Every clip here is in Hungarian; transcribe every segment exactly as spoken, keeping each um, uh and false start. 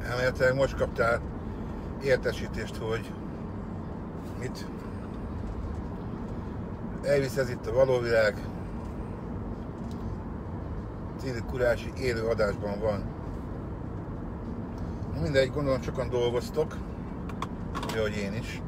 elméletileg most kaptál értesítést, hogy mit? Elvisz, ez itt a való világ. Cili Kurási élő adásban van. Mindegy, gondolom sokan dolgoztok, hogy én is.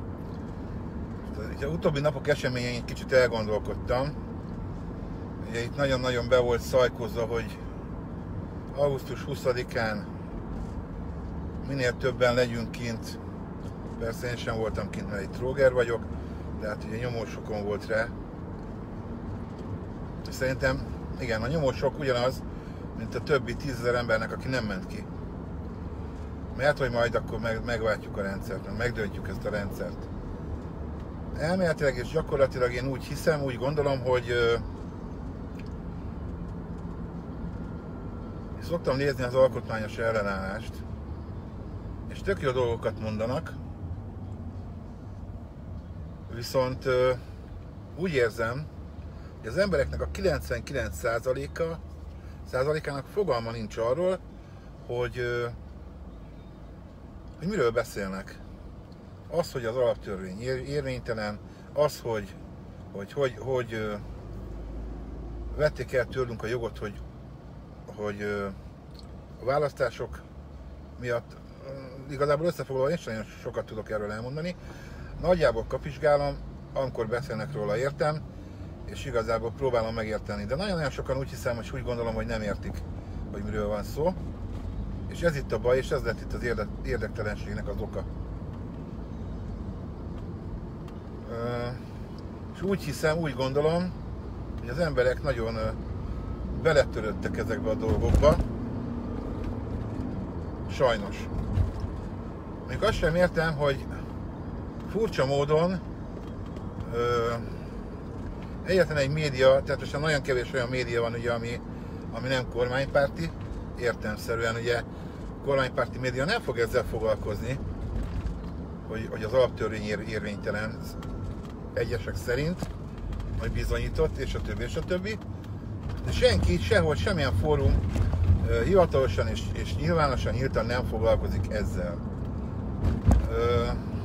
Az utóbbi napok eseményein egy kicsit elgondolkodtam. Ugye itt nagyon-nagyon be volt szajkozva, hogy augusztus huszadikán minél többen legyünk kint. Persze én sem voltam kint, mert egy tróger vagyok, de hát ugye nyomósokon volt rá. És szerintem, igen, a nyomósok ugyanaz, mint a többi tízezer embernek, aki nem ment ki. Mert hogy majd akkor meg, megváltjuk a rendszert, megdöntjük ezt a rendszert. Elméletileg és gyakorlatilag én úgy hiszem, úgy gondolom, hogy euh, szoktam nézni az alkotmányos ellenállást, és tök jó dolgokat mondanak, viszont euh, úgy érzem, hogy az embereknek a kilencvenkilenc százaléka százalékának fogalma nincs arról, hogy, euh, hogy miről beszélnek. Az, hogy az alaptörvény érvénytelen, az, hogy hogy, hogy, hogy ö, vették el tőlünk a jogot, hogy, hogy ö, a választások miatt, ö, igazából összefoglalva én sem nagyon sokat tudok erről elmondani. Nagyjából kapizsgálom, amikor beszélnek róla értem, és igazából próbálom megérteni. De nagyon-nagyon sokan úgy hiszem, hogy úgy gondolom, hogy nem értik, hogy miről van szó. És ez itt a baj, és ez lett itt az érde érdektelenségnek az oka. És úgy hiszem, úgy gondolom, hogy az emberek nagyon beletörődtek ezekbe a dolgokba. Sajnos. Még azt sem értem, hogy furcsa módon ö, egyetlen egy média, tehát most nagyon kevés olyan média van, ugye, ami, ami nem kormánypárti, értelemszerűen ugye kormánypárti média nem fog ezzel foglalkozni, hogy, hogy az alaptörvény ér, érvénytelen egyesek szerint, majd bizonyított, és a többi, és a többi. De senki, sehol, semmilyen fórum uh, hivatalosan és, és nyilvánosan, nyíltan nem foglalkozik ezzel. Uh,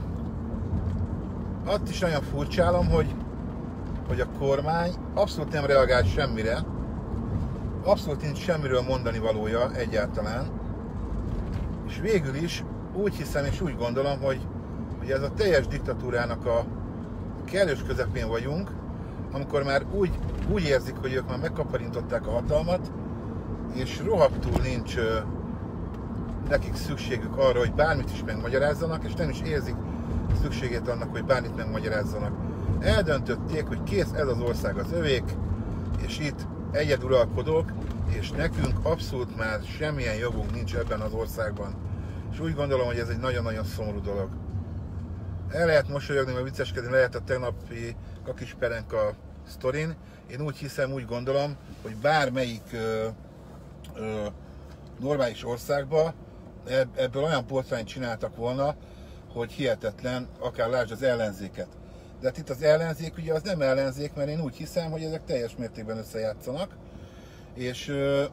azt is nagyon furcsálom, hogy, hogy a kormány abszolút nem reagál semmire, abszolút nincs semmiről mondani valója egyáltalán, és végül is úgy hiszem és úgy gondolom, hogy, hogy ez a teljes diktatúrának a kellős közepén vagyunk, amikor már úgy, úgy érzik, hogy ők már megkaparintották a hatalmat, és rohadtul nincs ö, nekik szükségük arra, hogy bármit is megmagyarázzanak, és nem is érzik szükségét annak, hogy bármit megmagyarázzanak. Eldöntötték, hogy kész, ez az ország az övék, és itt egyeduralkodók, és nekünk abszolút már semmilyen jogunk nincs ebben az országban. És úgy gondolom, hogy ez egy nagyon-nagyon szomorú dolog. El lehet mosolyogni, vagy vicceskedni lehet a tegnapi Kakisperenka sztorin. Én úgy hiszem, úgy gondolom, hogy bármelyik ö, ö, normális országban ebből olyan portrányt csináltak volna, hogy hihetetlen, akár lásd az ellenzéket. De hát itt az ellenzék ugye az nem ellenzék, mert én úgy hiszem, hogy ezek teljes mértékben összejátszanak. És, ö,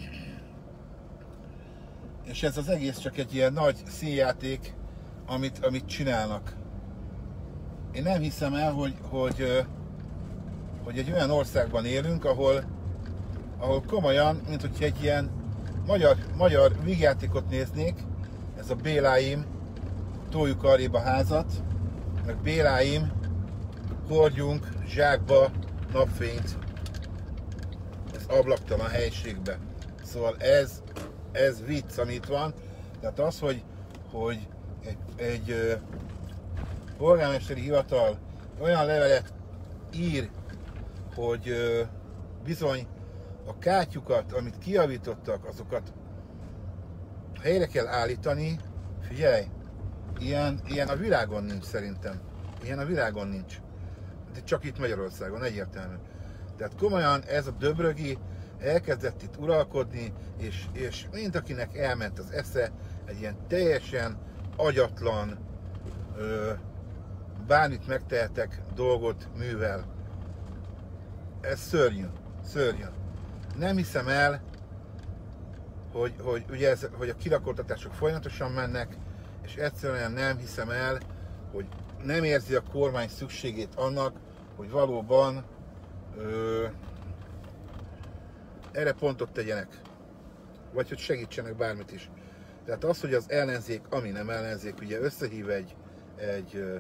és ez az egész csak egy ilyen nagy színjáték, amit, amit csinálnak. Én nem hiszem el, hogy, hogy, hogy egy olyan országban élünk, ahol, ahol komolyan, mint hogyha egy ilyen magyar, magyar vígjátékot néznék, ez a Béláim, toljuk arrébb a házat, meg Béláim, hordjunk zsákba napfényt az ablaktalan helységbe. Szóval ez, ez vicc, amit van. Tehát az, hogy, hogy egy, egy polgármesteri hivatal olyan levelet ír, hogy ö, bizony a kátyukat, amit kijavítottak, azokat helyre kell állítani. Figyelj, ilyen, ilyen a világon nincs szerintem. Ilyen a világon nincs. De csak itt Magyarországon, egyértelmű. Tehát komolyan ez a döbrögi elkezdett itt uralkodni, és, és mint akinek elment az esze, egy ilyen teljesen agyatlan, ö, bármit megtehetek dolgot művel. Ez szörnyű, szörnyű. Nem hiszem el, hogy, hogy, ugye ez, hogy a kilakoltatások folyamatosan mennek, és egyszerűen nem hiszem el, hogy nem érzi a kormány szükségét annak, hogy valóban ö, erre pontot tegyenek, vagy hogy segítsenek bármit is. Tehát az, hogy az ellenzék, ami nem ellenzék, ugye összehív egy, egy ö,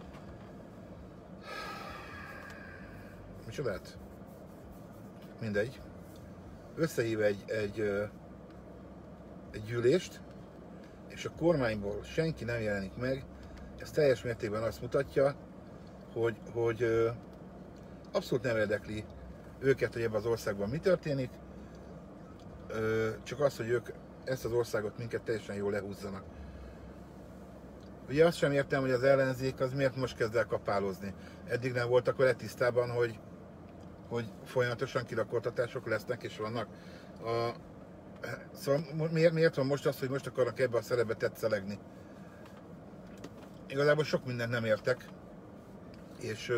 micsodát? Mindegy. Összehív egy, egy, ö, egy gyűlést, és a kormányból senki nem jelenik meg, ez teljes mértékben azt mutatja, hogy, hogy ö, abszolút nem érdekli őket, hogy ebben az országban mi történik, ö, csak az, hogy ők ezt az országot minket teljesen jól lehúzzanak. Ugye azt sem értem, hogy az ellenzék az miért most kezd el kapálozni. Eddig nem voltak vele tisztában, hogy, hogy folyamatosan kilakoltatások lesznek és vannak. A, szóval miért, miért van most az, hogy most akarnak ebbe a szerepbe tetszelegni? Igazából sok mindent nem értek, és,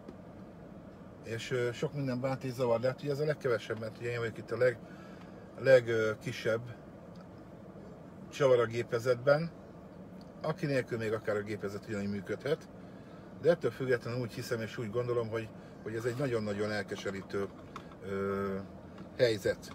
és sok minden bánt és zavar, de hát ugye ez a legkevesebb, mert ugye én vagyok itt a leg, legkisebb csavar a gépezetben, aki nélkül még akár a gépezet ugyanígy működhet, de ettől függetlenül úgy hiszem és úgy gondolom, hogy, hogy ez egy nagyon-nagyon elkeserítő ö, helyzet.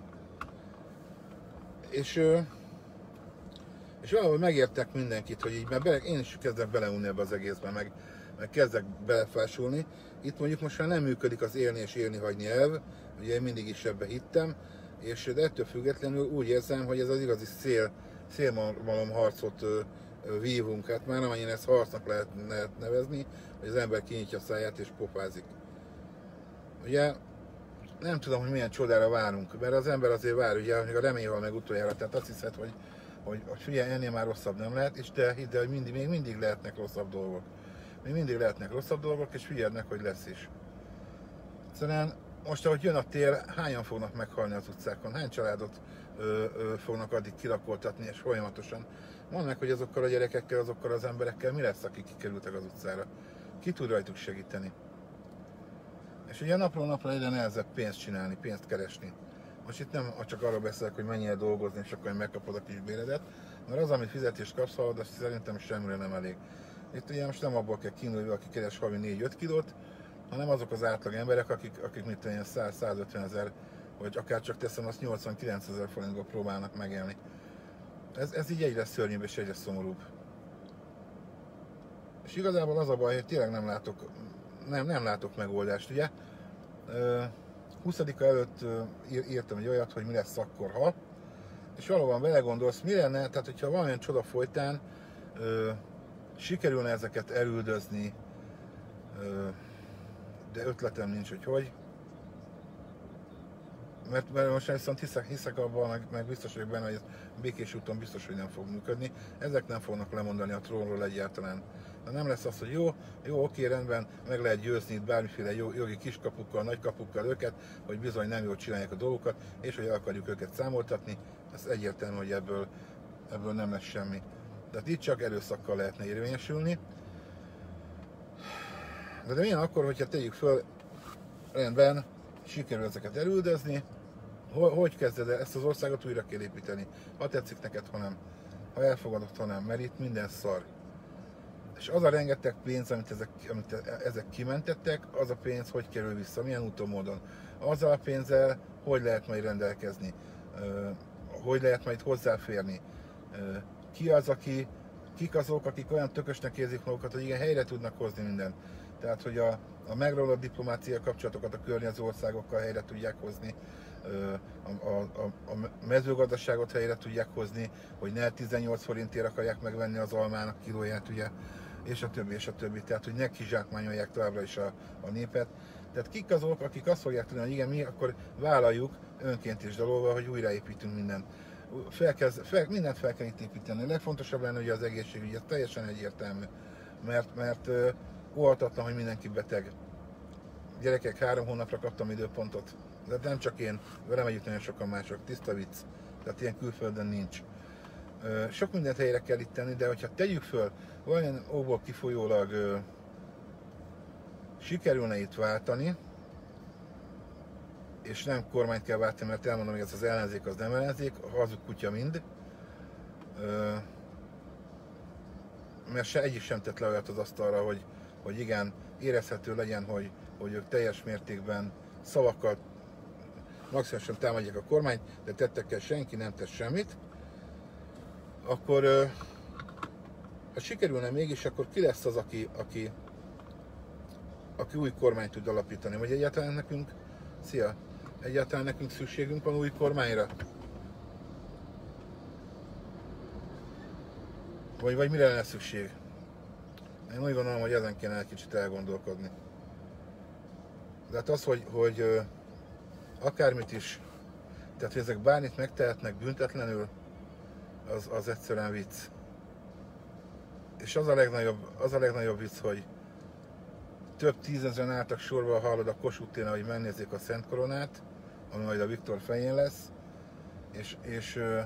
És, ö, és valahol megértek mindenkit, hogy így, mert bele, én is kezdek beleunni ebbe az egészben, meg, meg kezdek belefásulni. Itt mondjuk most már nem működik az élni és élni hagyni elv, ugye én mindig is ebbe hittem, és de ettől függetlenül úgy érzem, hogy ez az igazi szél, szélmalom harcot ö, ö, vívunk, hát már amennyire ezt harcnak lehet, lehet nevezni, hogy az ember kinyitja a száját és pofázik. Ugye nem tudom, hogy milyen csodára várunk, mert az ember azért vár, ugye, hogy a remény hal meg utoljára, tehát azt hiszed, hogy, hogy, hogy figyelj, ennél már rosszabb nem lehet, és te hidd el, hogy mindig, még mindig lehetnek rosszabb dolgok. Még mindig lehetnek rosszabb dolgok, és figyeld hogy lesz is. Szóval most, ahogy jön a tél, hányan fognak meghalni az utcákon? Hány családot ö, ö, fognak addig kilakoltatni, és folyamatosan? Mondd meg, hogy azokkal a gyerekekkel, azokkal az emberekkel mi lesz, akik kikerültek az utcára? Ki tud rajtuk segíteni? És ugye napról napra egyre nehezebb pénzt csinálni, pénzt keresni. Most itt nem csak arról beszélek, hogy mennyire dolgozni, és akkor megkapod a kis béredet, mert az, amit fizetést kapsz, halad, azt szerintem semmire nem elég. Itt ugye most nem abból kell kiindulni, hogy aki keres havi négy-öt kilót, hanem azok az átlag emberek, akik, akik mit tenni, száz-százötven ezer, vagy akár csak teszem, azt nyolcvankilenc ezer forintból próbálnak megélni. Ez, ez így egyre szörnyűbb és egyre szomorúbb. És igazából az a baj, hogy tényleg nem látok, nem, nem látok megoldást, ugye? huszadika előtt írtam egy olyat, hogy mi lesz akkor, ha, és valóban belegondolsz, mi lenne, tehát hogyha valamilyen csoda folytán ö, sikerülne ezeket elüldözni, ö, de ötletem nincs, hogy hogy. Mert, mert most viszont hiszek, hiszek abban, meg, meg biztos vagyok benne, hogy ez Békés úton biztos, hogy nem fog működni. Ezek nem fognak lemondani a trónról egyáltalán. De nem lesz az, hogy jó, jó, oké, rendben, meg lehet győzni itt bármiféle jogi kiskapukkal, nagykapukkal őket, hogy bizony nem jól csinálják a dolgokat, és hogy el akarjuk őket számoltatni. Ez egyértelmű, hogy ebből, ebből nem lesz semmi. Tehát itt csak erőszakkal lehetne érvényesülni. De, de milyen akkor, hogyha tegyük föl, rendben, sikerül ezeket elüldözni, hogy kezded el ezt az országot újra kell építeni? Ha tetszik neked, ha nem. Ha elfogadod, ha nem, mert itt minden szar. És az a rengeteg pénz, amit ezek, amit ezek kimentettek, az a pénz hogy kerül vissza, milyen úton, módon. Azzal a pénzzel hogy lehet majd rendelkezni, hogy lehet majd hozzáférni. Ki az, aki, kik azok, akik olyan tökösnek érzik magukat, hogy igen, helyre tudnak hozni mindent. Tehát, hogy a, a megrólott diplomáciai kapcsolatokat a környező országokkal helyre tudják hozni, a, a, a mezőgazdaságot helyre tudják hozni, hogy ne tizennyolc forintért akarják megvenni az almának kilóját, ugye, és a többi, és a többi. Tehát, hogy ne kizsákmányolják továbbra is a, a népet. Tehát kik azok, akik azt fogják tudni, hogy igen, mi akkor vállaljuk önként és dalolva, hogy újraépítünk mindent. Felkezd, fel, mindent fel kell itt építeni. A legfontosabb lenne ugye az egészségügy, ez teljesen egyértelmű, mert, mert óhatatlan, hogy mindenki beteg. Gyerekek, három hónapra kaptam időpontot. De nem csak én, velem együtt nagyon sokan mások, tiszta vicc. Tehát ilyen külföldön nincs. Sok mindent helyre kell itt tenni, de hogyha tegyük föl, olyan óból kifolyólag ö, sikerülne itt váltani, és nem kormányt kell váltani, mert elmondom, hogy ez az ellenzék az nem ellenzék, a hazug kutya mind. Mert se egyik sem tett le olyat az asztalra, hogy, hogy igen, érezhető legyen, hogy, hogy ők teljes mértékben szavakkal maximálisan támadják a kormányt, de tettekkel senki nem tesz semmit. Akkor ha sikerülne mégis, akkor ki lesz az, aki, aki, aki új kormányt tud alapítani? Vagy egyáltalán nekünk, szia, egyáltalán nekünk szükségünk van új kormányra? Vagy, vagy mire lenne szükség? Én úgy gondolom, hogy ezen kéne egy kicsit elgondolkodni. De hát az, hogy, hogy akármit is, tehát hogy ezek bármit megtehetnek büntetlenül, az, az egyszerűen vicc. És az a legnagyobb, az a legnagyobb vicc, hogy több tízezren álltak sorba, hallod a Kossuth téren, hogy megnézzék a Szent Koronát, ami majd a Viktor fején lesz, és, és uh,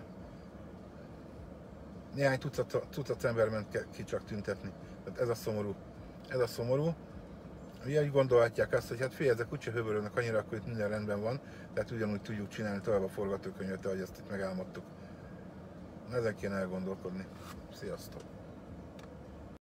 néhány tucat, tucat ember ment ki csak tüntetni. Tehát ez a szomorú. Ez a szomorú. Ugye úgy gondolhatják azt, hogy hát fél, ezek úgyse höbörögnek annyira, akkor itt minden rendben van, tehát ugyanúgy tudjuk csinálni tovább a forgatókönyvet, ahogy ezt itt megálmodtuk. Ezen kéne elgondolkodni. Sziasztok!